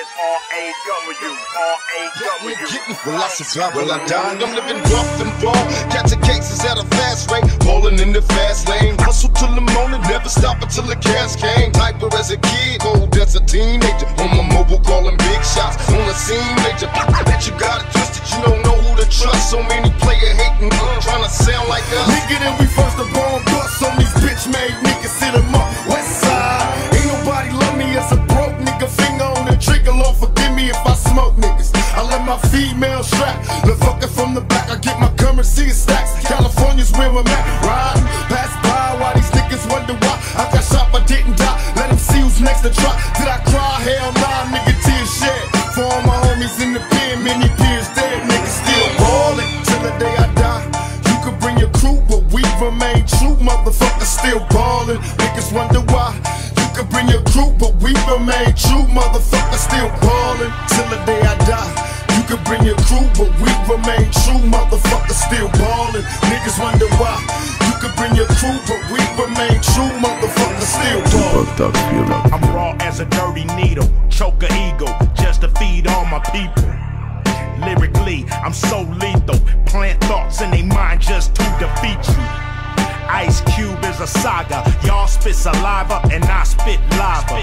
is R-A-W, R-A-W. Well, I survive, well, I died. I'm living rough and raw. Catching cases at a fast rate, rolling in the fast lane. Hustle till the morning, never stop until the cash came. Hyper as a kid, cold as a teenager. On my mobile, calling big shots. On the scene, major. I bet you got it twisted, you don't know who to trust. So many player hating, trying to sound like us. Nigga, then we first the bomb bust on these bitch-made niggas. Sit 'em up, west side. Ain't nobody love me as a broke nigga. Finger on the trigger, Lord forgive me if I smoke niggas. I let my female strap, the fucker from the back. I get my currency in stacks. California's where I'm at. Riding, pass by while these niggas wonder why I got shot but didn't die. Let them see who's next to try. Did I cry? Hell nah, nigga, tears shed. For all my homies in the pen, many peers dead. Niggas still ballin' till the day I die. You could bring your crew, but we remain true. Motherfuckers still ballin'. Niggas wonder why. You could bring your crew, but we remain true. Motherfuckers still ballin' till the day I die. You could bring your crew, but we remain true. Motherfuckers still ballin'. Niggas wonder why. You could bring your crew, but we remain true. Motherfuckers still ballin'. I'm raw as a dirty needle, choke a eagle, just to feed all my people. Lyrically, I'm so lethal, plant thoughts in their mind just to defeat you. Ice Cube is a saga, y'all spit saliva and I spit lava.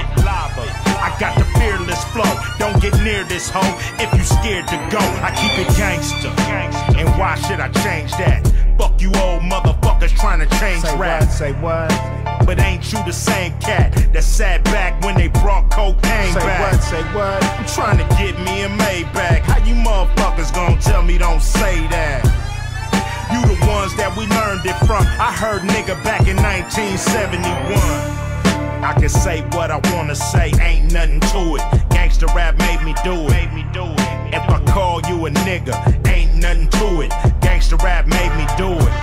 I got the fearless flow, don't get near this hoe if you scared to go. I keep it gangster, and why should I change that? Fuck you old motherfuckers trying to change rap. Say what? But ain't you the same cat that sat back when they brought cocaine back? Say what? I'm trying to get me a Maybach. How you motherfuckers gonna tell me don't say that? You the ones that we learned it from. I heard nigga back in 1971. I can say what I wanna say, ain't nothing to it. Gangsta rap made me do it. If I call you a nigga, ain't nothing to it. Gangsta rap made me do it.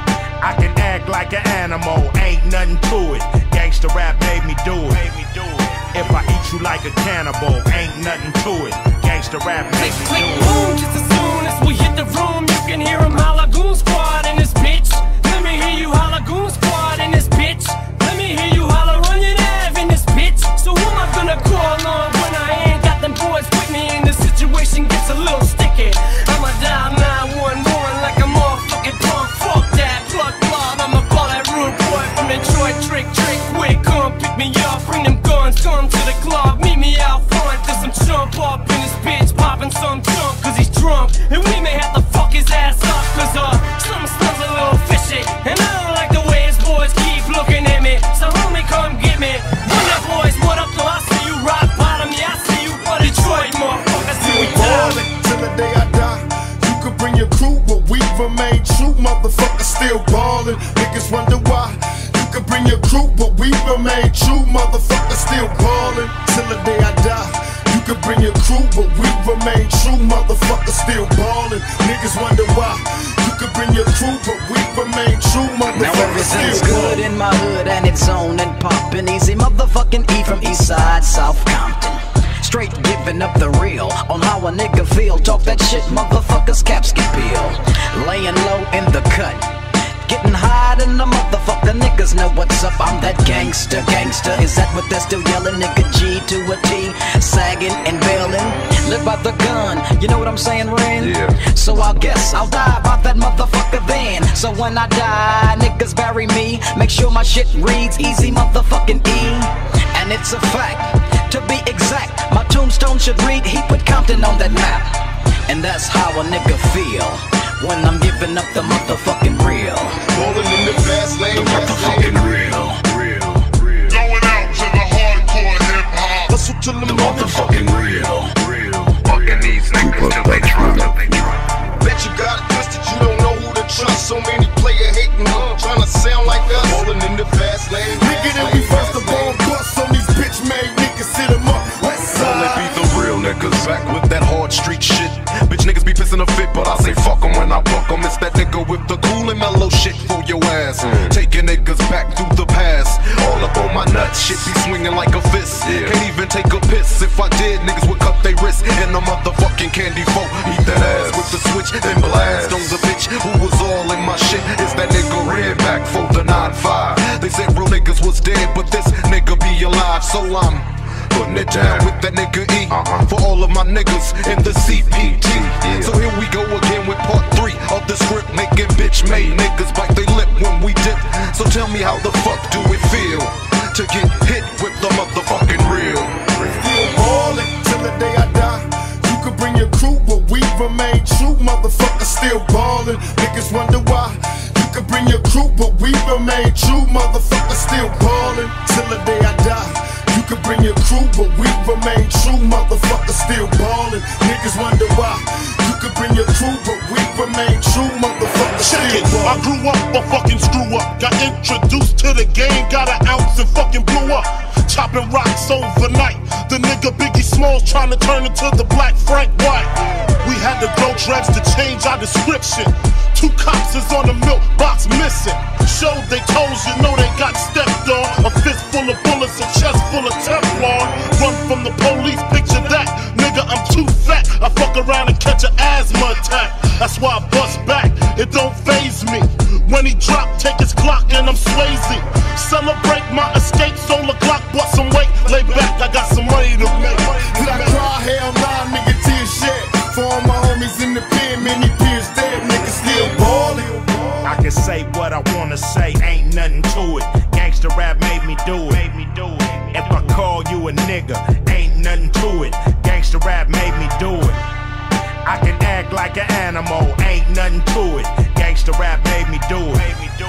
I can act like an animal, ain't nothing to it. Gangsta rap made me do it. If I eat you like a cannibal, ain't nothing to it. Gangsta rap made me do it. Boom, just as soon as we hit the room, you can hear him holla goon squad in this bitch. Let me hear you holla goon squad in this bitch. Let me hear you holla run your nav in this bitch. So who am I gonna call on when I ain't got them boys with me and the situation gets a little sticky? I'ma dial 911 like I'm all fucking punk. Fuck that, plug blob, I'ma call that rude boy from Detroit. Trick, quick, come pick me up, bring them guns, come to the club, meet me out front. There's some chump up in this bitch, popping some junk cause he's drunk. And we may have to fuck his ass up cause something smells a little fishy. And I don't like the way his boys keep looking at me. So homie, come get me. What up boys, what up though? I see you rock bottom, yeah I see you for Detroit, motherfuckers. See we ballin' till the day I die. You could bring your crew, but we remain true. Motherfuckers still ballin'. Niggas wonder why. You could bring your crew, but we remain true. Motherfuckers still ballin' till the day I die. You could bring your crew, but we remain true. Motherfuckers still ballin'. Niggas wonder why. You could bring your crew, but we remain true. Now everything's good in my hood and it's on and poppin'. Easy motherfucking E from East Side, South Compton. Straight giving up the real on how a nigga feel. Talk that shit, motherfuckers, caps get peeled. Laying low in the cut, getting high than the motherfucker. Niggas know what's up. I'm that gangster. Is that what they're still yelling? Nigga G to a T, sagging and bailing. Live by the gun, you know what I'm saying, Ren? Yeah. So I guess I'll die about that motherfucker then. So when I die, niggas bury me. Make sure my shit reads easy motherfucking E. And it's a fact, to be exact, my tombstone should read he put Compton on that map. And that's how a nigga feel when I'm giving up the motherfucking real. Rolling in the fast lane, The motherfucking real. Going out to the hardcore hip hop. hustle till the Motherfucking real. Fucking these niggas till they drop. Bet you got it twisted, you don't know who to trust. So many player hating, trying to sound like us. Rolling in the fast lane. Nigga, then we first the bomb bust on these bitch-made niggas. Sit 'em up, west Only side. be the real niggas back with that hard street shit. Bitch niggas be pissing a fit, but I say fuck 'em when I buck 'em. It's that nigga with the cool and mellow shit for your ass. Taking niggas back through the past. All up on my nuts, shit be swinging like a fist. Can't even take a piss. If I did, niggas would cut they wrists. And the motherfucking candy folk eat that ass with the switch and blast on the bitch who was all in my shit. Is that nigga red back for the 9-5. They said real niggas was dead, but this nigga be alive, so I'm putting it down with that nigga E. For all of my niggas in the CPT. So here we go again with part 3 of the script, making bitch made niggas bite their lip when we dip. So tell me how the fuck do it feel to get hit with the motherfucking real? Still ballin' till the day I die. You could bring your crew, but we remain true. Motherfuckers still ballin'. Niggas wonder why. You could bring your crew, but we remain true. Motherfuckers still ballin' till the day I die. You could bring your crew, but we remain true. Motherfuckers still ballin'. Niggas wonder why. You could bring your crew, but we remain true. Motherfuckers still ballin'. I grew up a fucking screw up. Got introduced to the game, got an ounce and fucking blew up. Chopping rocks overnight. The nigga Biggie Smalls trying to turn into the Black Frank White. We had to grow dreads to change our description. 2 cops is on the milk box missing. Showed they toes, you know they got stepped on. A fist full of bullets, a chest full of Teflon. Run from the police, picture that. Nigga, I'm too fat. I fuck around and catch an asthma attack. That's why I bust back, it don't faze me. When he drop, take his clock and I'm Swayze. Celebrate my escape, solar clock, bust some weight. Lay back, I got some money to make. Did I cry? Hell nah, nigga, tears shed. For all my homies in the pen, many peers dead. Niggas still ballin'. I can say what I wanna say, ain't nothing to it. Gangsta rap made me do it. If I call you a nigga, ain't nothing to it. Gangsta rap made me do it. I can act like an animal, ain't nothing to it. Gangsta rap made me do it.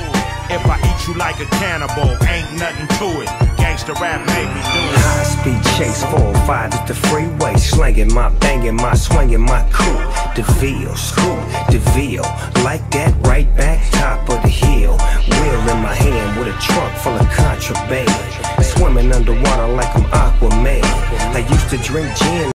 If I eat you like a cannibal, ain't nothing to it. Gangsta rap made me do it. High speed chase 405 is the freeway, slanging my banging my swinging my coup. DeVille, screw DeVille, like that right back top of the hill. Wheel in my hand with a trunk full of contraband, swimming underwater like I'm Aquaman. I used to drink gin